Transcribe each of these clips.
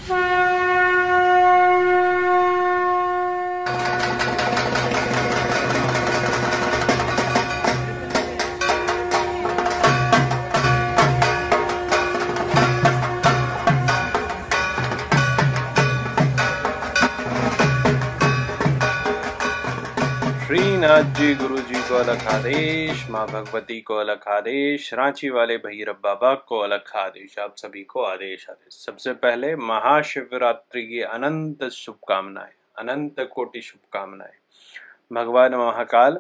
श्रीनाथ जी गुरु जी को अलग आदेश, माँ भगवती को अलग आदेश, रांची वाले भैरव बाबा को अलग आदेश, आप सभी को आदेश आदेश। सबसे पहले महाशिवरात्रि की अनंत शुभकामनाएं, अनंत कोटि शुभकामनाएं। भगवान महाकाल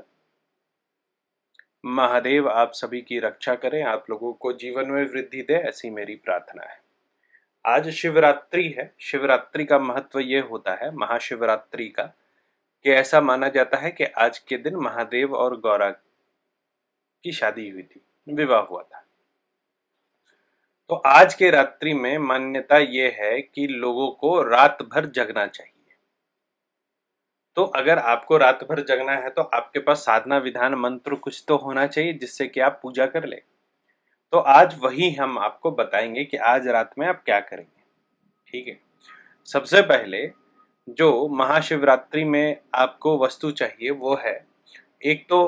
महादेव आप सभी की रक्षा करें, आप लोगों को जीवन में वृद्धि दे, ऐसी मेरी प्रार्थना है। आज शिवरात्रि है। शिवरात्रि का महत्व ये होता है महाशिवरात्रि का कि ऐसा माना जाता है कि आज के दिन महादेव और गौरा की शादी हुई थी, विवाह हुआ था। तो आज के रात्रि में मान्यता ये है कि लोगों को रात भर जगना चाहिए। तो अगर आपको रात भर जगना है तो आपके पास साधना विधान मंत्र कुछ तो होना चाहिए जिससे कि आप पूजा कर ले। तो आज वही हम आपको बताएंगे कि आज रात में आप क्या करेंगे। ठीक है, सबसे पहले जो महाशिवरात्रि में आपको वस्तु चाहिए वो है, एक तो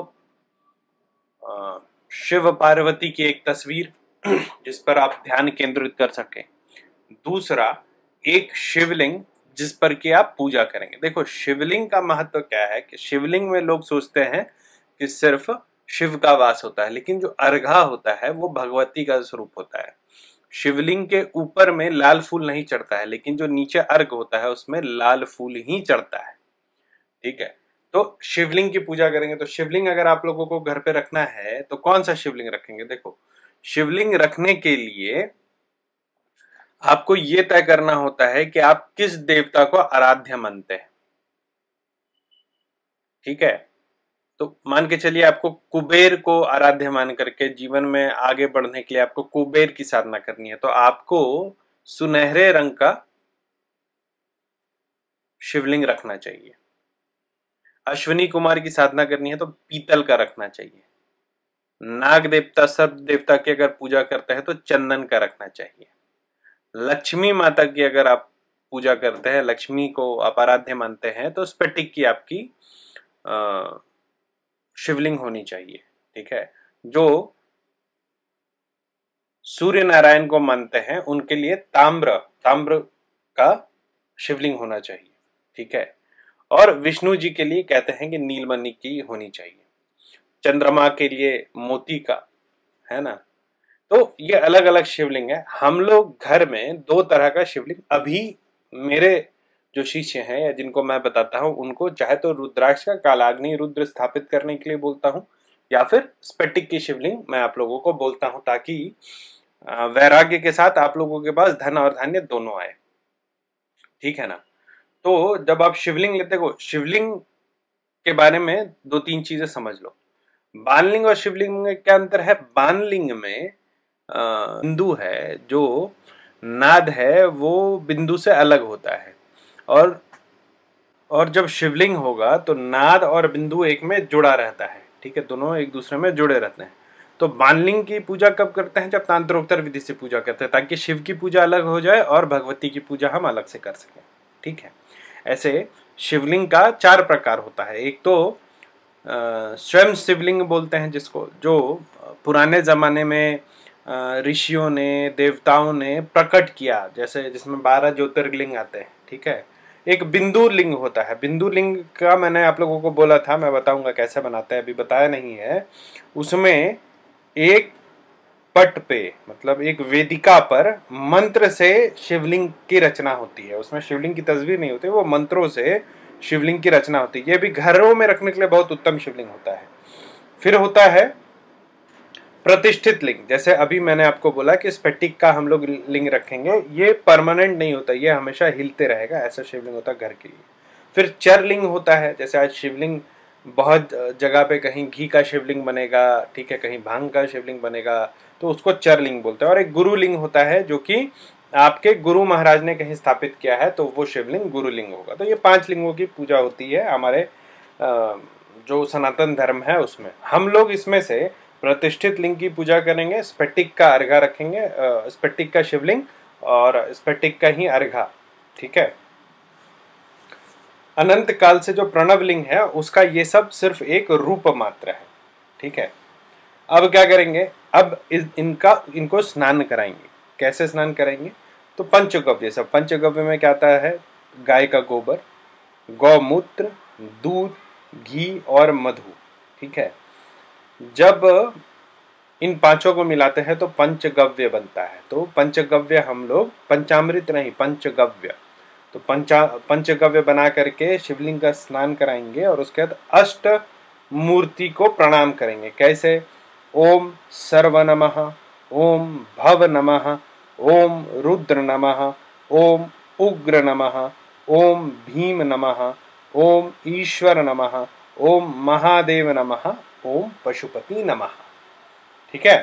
शिव पार्वती की एक तस्वीर जिस पर आप ध्यान केंद्रित कर सकें। दूसरा, एक शिवलिंग जिस पर कि आप पूजा करेंगे। देखो, शिवलिंग का महत्व क्या है कि शिवलिंग में लोग सोचते हैं कि सिर्फ शिव का वास होता है, लेकिन जो अर्घा होता है वो भगवती का स्वरूप होता है। शिवलिंग के ऊपर में लाल फूल नहीं चढ़ता है, लेकिन जो नीचे अर्घ होता है उसमें लाल फूल ही चढ़ता है। ठीक है, तो शिवलिंग की पूजा करेंगे। तो शिवलिंग अगर आप लोगों को घर पे रखना है तो कौन सा शिवलिंग रखेंगे? देखो, शिवलिंग रखने के लिए आपको ये तय करना होता है कि आप किस देवता को आराध्य मानते हैं। ठीक है, तो मान के चलिए आपको कुबेर को आराध्य मान करके जीवन में आगे बढ़ने के लिए आपको कुबेर की साधना करनी है, तो आपको सुनहरे रंग का शिवलिंग रखना चाहिए। अश्विनी कुमार की साधना करनी है तो पीतल का रखना चाहिए। नाग देवता, सर्प देवता की अगर पूजा करते हैं तो चंदन का रखना चाहिए। लक्ष्मी माता की अगर आप पूजा करते हैं, लक्ष्मी को आप आराध्य मानते हैं, तो स्फटिक की आपकी शिवलिंग होनी चाहिए। ठीक है, जो सूर्य नारायण को मानते हैं उनके लिए ताम्र का शिवलिंग होना चाहिए। ठीक है, और विष्णु जी के लिए कहते हैं कि नीलमणि की होनी चाहिए। चंद्रमा के लिए मोती का, है ना। तो ये अलग अलग शिवलिंग है। हम लोग घर में दो तरह का शिवलिंग, अभी मेरे जो शिष्य हैं या जिनको मैं बताता हूं उनको चाहे तो रुद्राक्ष का कालाग्नि रुद्र स्थापित करने के लिए बोलता हूं, या फिर स्फटिक की शिवलिंग मैं आप लोगों को बोलता हूं, ताकि वैराग्य के साथ आप लोगों के पास धन और धान्य दोनों आए। ठीक है ना। तो जब आप शिवलिंग लेते हो, शिवलिंग के बारे में दो तीन चीजें समझ लो। बाणलिंग और शिवलिंग में क्या अंतर है? बाणलिंग में बिंदु है, जो नाद है वो बिंदु से अलग होता है, और जब शिवलिंग होगा तो नाद और बिंदु एक में जुड़ा रहता है। ठीक है, दोनों एक दूसरे में जुड़े रहते हैं। तो बाणलिंग की पूजा कब करते हैं? जब तांत्रोक्तर विधि से पूजा करते हैं, ताकि शिव की पूजा अलग हो जाए और भगवती की पूजा हम अलग से कर सकें। ठीक है, ऐसे शिवलिंग का चार प्रकार होता है। एक तो स्वयं शिवलिंग बोलते हैं जिसको, जो पुराने जमाने में ऋषियों ने, देवताओं ने प्रकट किया, जैसे जिसमें 12 ज्योतिर्लिंग आते हैं। ठीक है, एक बिंदु लिंग होता है। बिंदु लिंग का मैंने आप लोगों को बोला था, मैं बताऊंगा कैसे बनाते हैं, अभी बताया नहीं है। उसमें एक पट पे, मतलब एक वेदिका पर मंत्र से शिवलिंग की रचना होती है। उसमें शिवलिंग की तस्वीर नहीं होती, वो मंत्रों से शिवलिंग की रचना होती है। ये भी घरों में रखने के लिए बहुत उत्तम शिवलिंग होता है। फिर होता है प्रतिष्ठित लिंग, जैसे अभी मैंने आपको बोला कि स्फटिक का हम लोग लिंग रखेंगे, ये परमानेंट नहीं होता, ये हमेशा हिलते रहेगा, ऐसा शिवलिंग होता है घर के लिए। फिर चर लिंग होता है, जैसे आज शिवलिंग बहुत जगह पे कहीं घी का शिवलिंग बनेगा, ठीक है, कहीं भांग का शिवलिंग बनेगा, तो उसको चर लिंग बोलते हैं। और एक गुरु लिंग होता है, जो कि आपके गुरु महाराज ने कहीं स्थापित किया है, तो वो शिवलिंग गुरु लिंग होगा। तो ये 5 लिंगों की पूजा होती है हमारे जो सनातन धर्म है उसमें। हम लोग इसमें से प्रतिष्ठित लिंग की पूजा करेंगे, स्फटिक का अर्घा रखेंगे, स्फटिक का शिवलिंग और स्फटिक का ही अर्घा ठीक है। अनंत काल से जो प्रणवलिंग है उसका ये सब सिर्फ एक रूप मात्र है, ठीक है। अब क्या करेंगे, अब इनको स्नान कराएंगे। कैसे स्नान कराएंगे, तो पंचगव्य, सब पंचगव्य में क्या आता है, गाय का गोबर, गौमूत्र, दूध, घी और मधु, ठीक है। जब इन पांचों को मिलाते हैं तो पंचगव्य बनता है। तो पंचगव्य हम लोग, पंचामृत नहीं, पंचगव्य, तो पंचगव्य बना करके शिवलिंग का स्नान कराएंगे और उसके बाद अष्ट मूर्ति को प्रणाम करेंगे। कैसे, ओम सर्व नमः, ओम भव नमः, ओम रुद्र नमः, ओम उग्र नमः, ओम भीम नमः, ओम ईश्वर नमः, ओम महादेव नमः, ओम पशुपति नमः, ठीक है।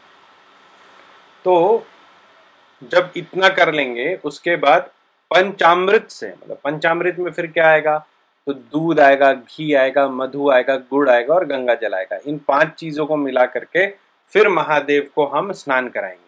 तो जब इतना कर लेंगे उसके बाद पंचामृत से, मतलब पंचामृत में फिर क्या आएगा, तो दूध आएगा, घी आएगा, मधु आएगा, गुड़ आएगा और गंगा जल आएगा। इन 5 चीजों को मिला करके फिर महादेव को हम स्नान कराएंगे।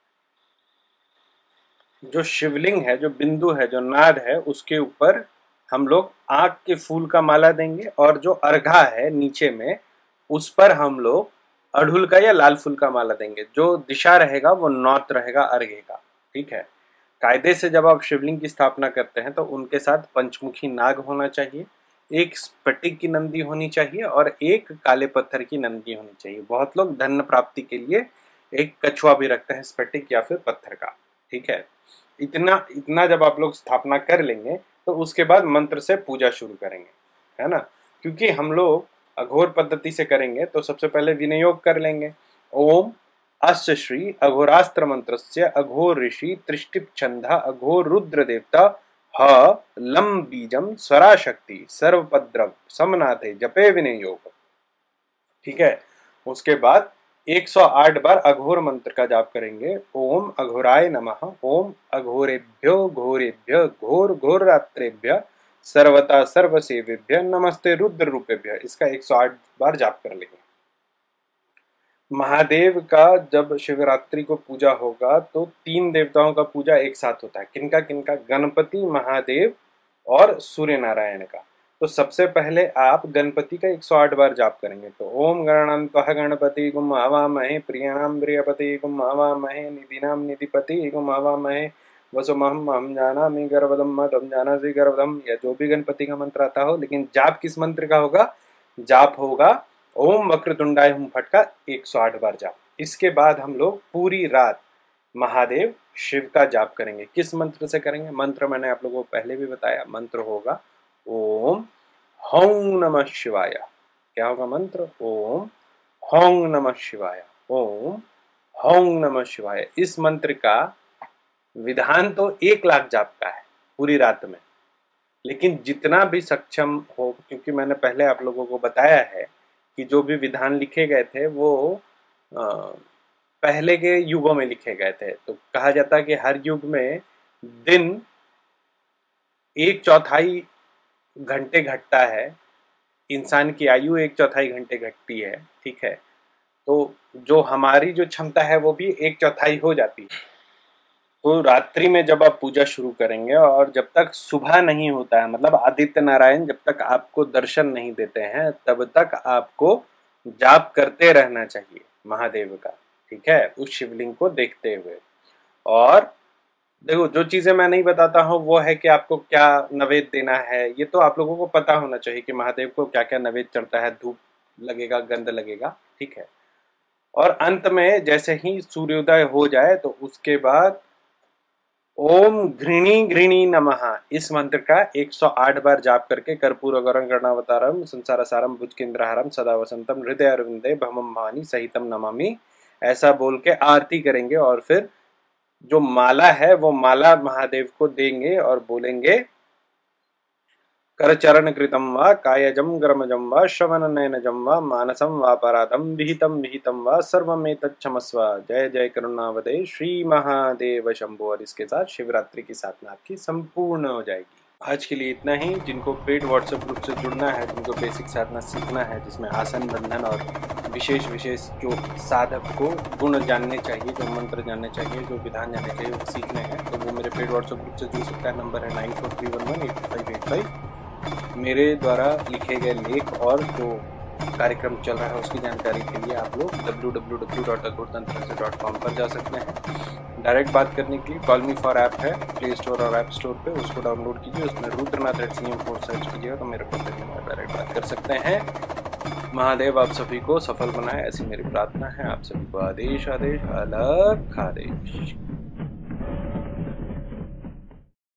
जो शिवलिंग है, जो बिंदु है, जो नाद है, उसके ऊपर हम लोग आग के फूल का माला देंगे और जो अर्घा है नीचे में, उस पर हम लोग अड़हुल का या लाल फूल का माला देंगे। जो दिशा रहेगा वो नॉर्थ रहेगा अर्घे का, ठीक है। कायदे से जब आप शिवलिंग की स्थापना करते हैं तो उनके साथ पंचमुखी नाग होना चाहिए, एक स्फटिक की नंदी होनी चाहिए और एक काले पत्थर की नंदी होनी चाहिए। बहुत लोग धन प्राप्ति के लिए एक कछुआ भी रखते हैं, स्फटिक या फिर पत्थर का, ठीक है। इतना जब आप लोग स्थापना कर लेंगे तो उसके बाद मंत्र से पूजा शुरू करेंगे, है ना। क्योंकि हम लोग अघोर पद्धति से करेंगे तो सबसे पहले विनियोग कर लेंगे। ओम अस्य श्री अघोरास्त्र मंत्रस्य अघोर ऋषि त्रिष्टिप छंदा अघोर रुद्र देवता ह लम बीजम स्वराशक्ति सर्वपद्रव समनाथे जपे विनियोग, ठीक है। उसके बाद 108 बार अघोर मंत्र का जाप करेंगे। ओम अघोराय नमः, ओम अघोरेभ्यो घोरेभ्य घोर घोर रात्रेभ्य सर्वता सर्वसेवेभ्य नमस्ते रुद्र रूपेभ्य, इसका 108 बार जाप कर लेंगे। महादेव का जब शिवरात्रि को पूजा होगा तो 3 देवताओं का पूजा एक साथ होता है। किनका किनका, गणपति, महादेव और सूर्य नारायण का। तो सबसे पहले आप गणपति का 108 बार जाप करेंगे। तो ओम गणान्त्वा गणपति गुम हवामहे प्रियाणाम प्रियपति गुम हवामहे निधिनाम निधिपति गुम हवामहे वसुमहम हम जानामि गर्भदम तम जानासि गर्भदम, या जो भी गणपति का मंत्र आता हो। लेकिन जाप किस मंत्र का होगा, जाप होगा ओम वक्रतुंडाय हुम फट का 108 बार जाप। इसके बाद हम लोग पूरी रात महादेव शिव का जाप करेंगे। किस मंत्र से करेंगे, मंत्र मैंने आप लोगों को पहले भी बताया। मंत्र होगा ओम हौं नमः शिवाय। क्या होगा मंत्र, ओम हौं नमः शिवाय, ओम हौं नमः शिवाय। इस मंत्र का विधान तो 1 लाख जाप का है पूरी रात में, लेकिन जितना भी सक्षम हो, क्योंकि मैंने पहले आप लोगों को बताया है कि जो भी विधान लिखे गए थे वो पहले के युगों में लिखे गए थे। तो कहा जाता है कि हर युग में दिन 1/4 घंटे घटता है, इंसान की आयु 1/4 घंटे घटती है, ठीक है। तो जो हमारी जो क्षमता है वो भी 1/4 हो जाती है। तो रात्रि में जब आप पूजा शुरू करेंगे और जब तक सुबह नहीं होता है, मतलब आदित्य नारायण जब तक आपको दर्शन नहीं देते हैं, तब तक आपको जाप करते रहना चाहिए महादेव का, ठीक है, उस शिवलिंग को देखते हुए। और देखो, जो चीजें मैं नहीं बताता हूँ वो है कि आपको क्या नैवेद्य देना है। ये तो आप लोगों को पता होना चाहिए कि महादेव को क्या क्या नैवेद्य चढ़ता है, धूप लगेगा, गंध लगेगा, ठीक है। और अंत में जैसे ही सूर्योदय हो जाए तो उसके बाद ओम घृणी घृणी नमः, इस मंत्र का 108 बार जाप करके कर्पूर गौरम कर्णावतारम संसार सारम भुजकेंद्रहारम सदा वसंतम हृदय अरविंदे भमम भवानी सहितम नमामि, ऐसा बोल के आरती करेंगे। और फिर जो माला है वो माला महादेव को देंगे और बोलेंगे करचरण कृतम वा कायजम गर्मजम वा श्रवण नयनजम वा मानसम वापराधम विहितम विहितम वा सर्वमेतच्छमस्व, जय जय करुणावदे श्री महादेव शंभो। और इसके साथ शिवरात्रि की साधना आपकी संपूर्ण हो जाएगी। आज के लिए इतना ही। जिनको पेड व्हाट्सएप ग्रुप से जुड़ना है, जिनको बेसिक साधना सीखना है जिसमें आसन, बंधन और विशेष विशेष जो साधक को गुण जानने चाहिए, जो मंत्र जानने चाहिए, जो विधान जानने चाहिए, वो सीखने हैं, तो वो मेरे पेड व्हाट्सएप ग्रुप से जुड़ सकता है। नंबर है 9431185585। मेरे द्वारा लिखे गए लेख और जो कार्यक्रम चल रहा है उसकी जानकारी के लिए आप लोग www.aghortantrase.com पर जा सकते हैं। डायरेक्ट बात करने के लिए कॉल मी फॉर ऐप है प्ले स्टोर और ऐप स्टोर पे, उसको डाउनलोड कीजिए, उसमें रुद्रनाथ@cm4 सर्च कीजिएगा तो मेरे पास डायरेक्ट बात कर सकते हैं। महादेव आप सभी को सफल बनाए, ऐसी मेरी प्रार्थना है। आप सभी को आदेश आदेश अलग आदेश।